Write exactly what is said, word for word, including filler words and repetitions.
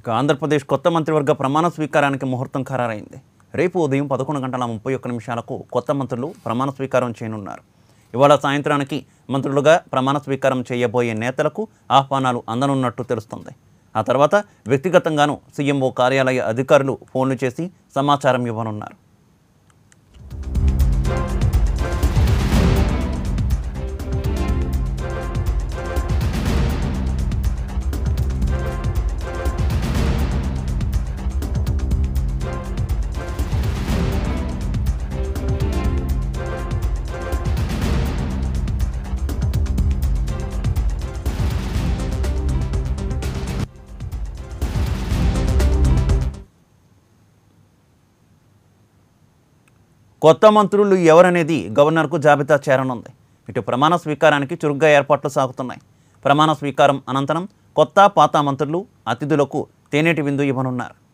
ఆంధ్రప్రదేశ్ కొత్త మంత్రివర్గ ప్రమాణ స్వీకారానికి ముహూర్తం ఖరారైంది. రేపు ఉదయం పదకొండు గంటల ముప్పై ఒక్క నిమిషాలకు కొత్త మంత్రులు ప్రమాణ స్వీకారం చేయనున్నారు. ఇవాళ సాయంత్రానికి మంత్రులుగా ప్రమాణ స్వీకారం చేయబోయే నేతలకు ఆహ్వానాలు అందనున్నట్టు తెలుస్తుంది. ఆ తర్వాత వ్యక్తిగతంగానూ సీఎంఓ కార్యాలయ అధికారులు ఫోన్లు చేసి సమాచారం ఇవ్వనున్నారు. కొత్త మంత్రులు ఎవరనేది గవర్నర్కు జాబితా చేరనుంది. ఇటు ప్రమాణ స్వీకారానికి చురుగ్గా ఏర్పాట్లు సాగుతున్నాయి. ప్రమాణ స్వీకారం అనంతరం కొత్త పాత మంత్రులు అతిథులకు తేనేటి విందు ఇవ్వనున్నారు.